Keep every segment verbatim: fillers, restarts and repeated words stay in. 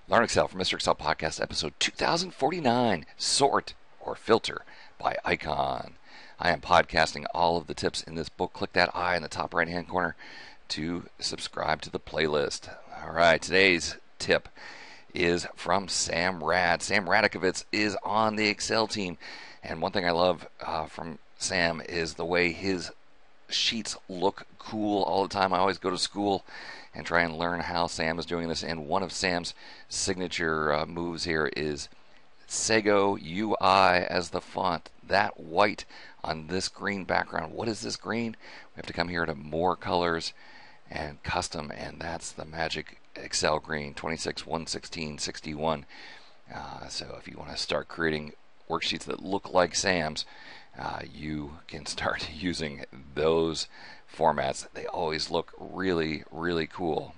Learn Excel from Mister Excel Podcast, episode two thousand forty-nine, Sort or Filter by Icon. I am podcasting all of the tips in this book. Click that I in the top right-hand corner to subscribe to the playlist. All right, today's tip is from Sam Rad. Sam Radakovitz is on the Excel team. And one thing I love uh, from Sam is the way his sheets look cool all the time. I always go to school and try and learn how Sam is doing this. And one of Sam's signature uh, moves here is Segoe U I as the font. That white on this green background. What is this green? We have to come here to more colors and custom, and that's the magic Excel green, twenty-six, one sixteen, sixty-one. Uh, so if you want to start creating worksheets that look like Sam's, uh, you can start using those formats. They always look really, really cool.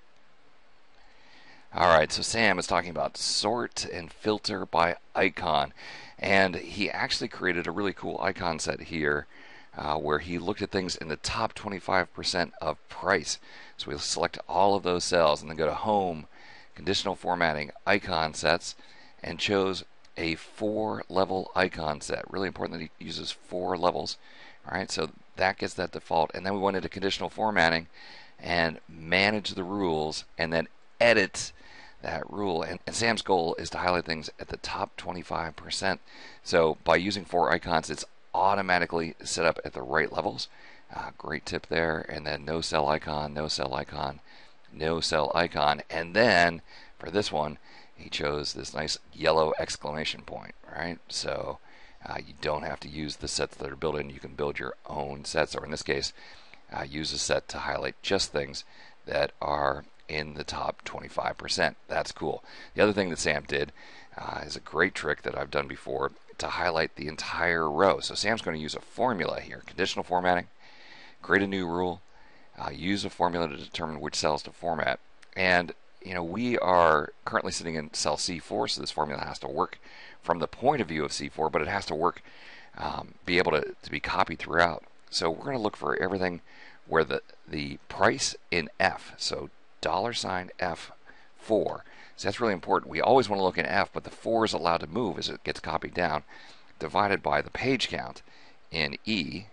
All right, so Sam is talking about sort and filter by icon, and he actually created a really cool icon set here uh, where he looked at things in the top twenty-five percent of price. So we'll select all of those cells and then go to Home, Conditional Formatting, Icon Sets, and chose a four level icon set. Really important that he uses four levels. All right, so that gets that default, and then we went into Conditional Formatting and manage the rules and then edit that rule. And, and Sam's goal is to highlight things at the top twenty-five percent. So by using four icons, it's automatically set up at the right levels. Uh, great tip there. And then no cell icon, no cell icon, no cell icon. And then for this one, he chose this nice yellow exclamation point, right? So uh, you don't have to use the sets that are built in. You can build your own sets, or in this case, uh, use a set to highlight just things that are in the top twenty-five percent. That's cool. The other thing that Sam did uh, is a great trick that I've done before to highlight the entire row. So Sam's going to use a formula here, conditional formatting, create a new rule, uh, use a formula to determine which cells to format. And you know, we are currently sitting in cell C four, so this formula has to work from the point of view of C four, but it has to work, um, be able to, to be copied throughout. So we're going to look for everything where the, the price in F, so dollar sign F four. So that's really important. We always want to look in F, but the four is allowed to move as it gets copied down, divided by the page count in E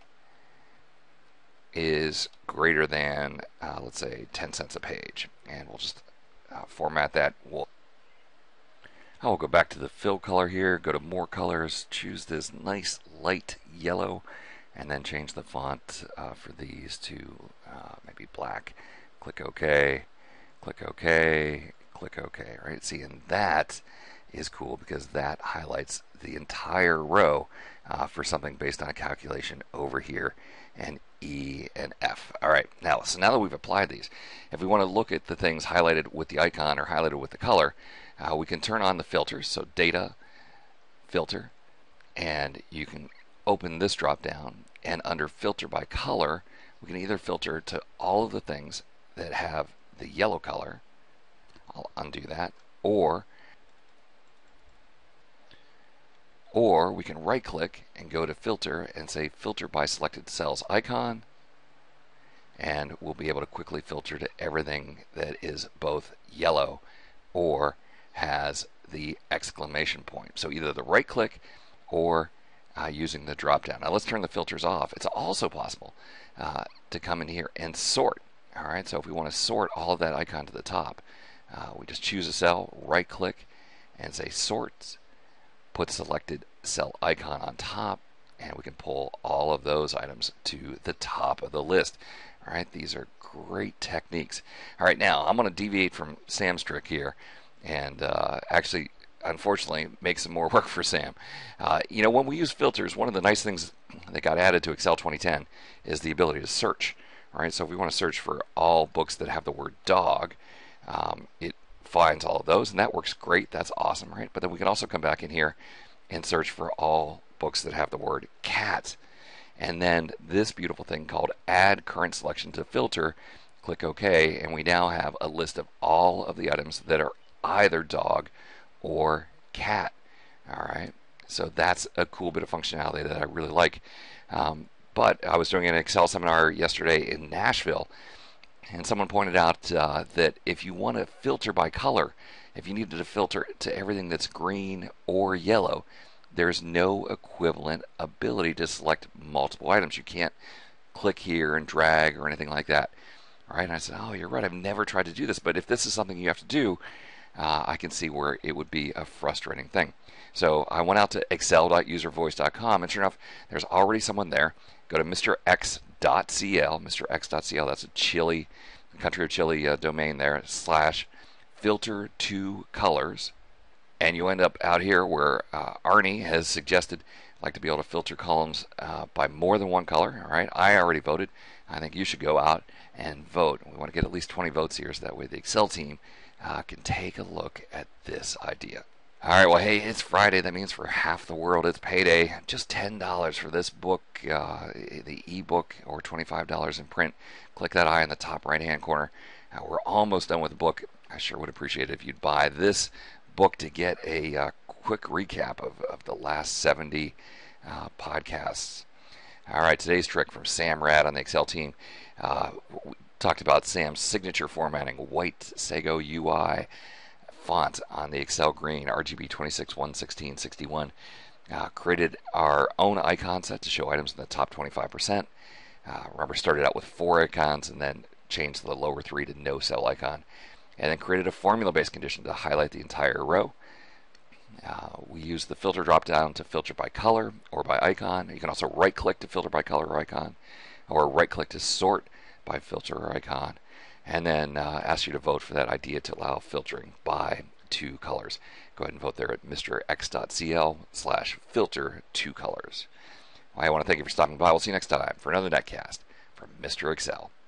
is greater than, uh, let's say, ten cents a page. And we'll just uh, format that. We'll, I'll go back to the fill color here, go to more colors, choose this nice light yellow, and then change the font uh, for these to uh, maybe black. Click OK, click OK, click OK, right? See, and that is cool because that highlights the entire row uh, for something based on a calculation over here, and E and F. All right, now, so now that we've applied these, if we want to look at the things highlighted with the icon or highlighted with the color, uh, we can turn on the filters, so Data, Filter, and you can open this drop down, and under Filter by Color, we can either filter to all of the things that have the yellow color, I'll undo that, or Or we can right click and go to filter and say filter by selected cells icon, and we'll be able to quickly filter to everything that is both yellow or has the exclamation point. So either the right click or uh, using the drop down. Now let's turn the filters off. It's also possible uh, to come in here and sort. All right, so if we want to sort all of that icon to the top, uh, we just choose a cell, right click, and say sort. Put selected cell icon on top, and we can pull all of those items to the top of the list. All right, these are great techniques. All right, now I'm going to deviate from Sam's trick here and uh, actually, unfortunately, make some more work for Sam. Uh, you know, when we use filters, one of the nice things that got added to Excel twenty ten is the ability to search. All right, so if we want to search for all books that have the word dog, um, it finds all of those, and that works great. That's awesome, right? But then we can also come back in here and search for all books that have the word cat. And then this beautiful thing called Add Current Selection to Filter, click OK, and we now have a list of all of the items that are either dog or cat. All right, so that's a cool bit of functionality that I really like. Um, but I was doing an Excel seminar yesterday in Nashville, And someone pointed out uh, that if you want to filter by color, if you needed to filter to everything that's green or yellow, there's no equivalent ability to select multiple items. You can't click here and drag or anything like that. All right, and I said, oh, you're right, I've never tried to do this, but if this is something you have to do, uh, I can see where it would be a frustrating thing. So I went out to excel dot user voice dot com, and sure enough, there's already someone there. Go to Mr X dot C L, Mr X dot C L, that's a Chile, country of Chile uh, domain there, slash filter to colors. And you end up out here where uh, Arnie has suggested, like to be able to filter columns uh, by more than one color. All right, I already voted. I think you should go out and vote. We want to get at least twenty votes here so that way the Excel team uh, can take a look at this idea. All right, well, hey, it's Friday. That means for half the world, it's payday. Just ten dollars for this book, uh, the ebook, or twenty-five dollars in print. Click that eye in the top right-hand corner. Uh, we're almost done with the book. I sure would appreciate it if you'd buy this book to get a uh, quick recap of, of the last seventy uh, podcasts. All right, today's trick from Sam Rad on the Excel team. Uh, we talked about Sam's signature formatting, white Segoe U I font on the Excel green, R G B twenty-six, one sixteen, sixty-one. Uh, created our own icon set to show items in the top twenty-five percent. Uh, remember, started out with four icons and then changed the lower three to no cell icon. And then created a formula-based condition to highlight the entire row. Uh, we use the filter drop-down to filter by color or by icon. You can also right-click to filter by color or icon, or right-click to sort by filter or icon. And then uh, ask you to vote for that idea to allow filtering by two colors. Go ahead and vote there at Mr X dot C L slash filter two colors. Well, I want to thank you for stopping by. We'll see you next time for another netcast from Mister Excel.